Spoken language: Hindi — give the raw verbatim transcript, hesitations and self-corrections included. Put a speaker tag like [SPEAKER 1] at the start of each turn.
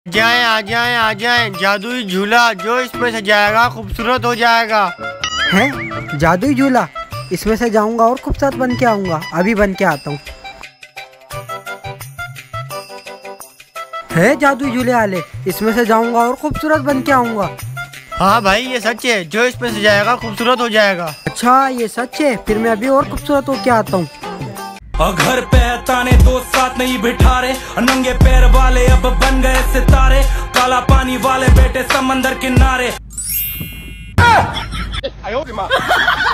[SPEAKER 1] जाए आ जाए आ जाए, जादुई झूला जो इसमें से जाएगा खूबसूरत हो जाएगा।
[SPEAKER 2] हैं? जादुई झूला? इसमें से जाऊंगा और खूबसूरत बन के आऊंगा। अभी बन के आता हूँ। है जादुई झूले वाले, इसमें से जाऊंगा और खूबसूरत बन के आऊंगा।
[SPEAKER 1] हाँ भाई ये सच है, जो इसमें से जाएगा खूबसूरत हो जाएगा।
[SPEAKER 2] अच्छा ये सच है, फिर मैं अभी और खूबसूरत होके आता हूँ।
[SPEAKER 3] और घर पे ताने दोस्त साथ नहीं बिठा रहे, नंगे पैर वाले अब बन गए सितारे, काला पानी वाले बेटे समंदर किनारे।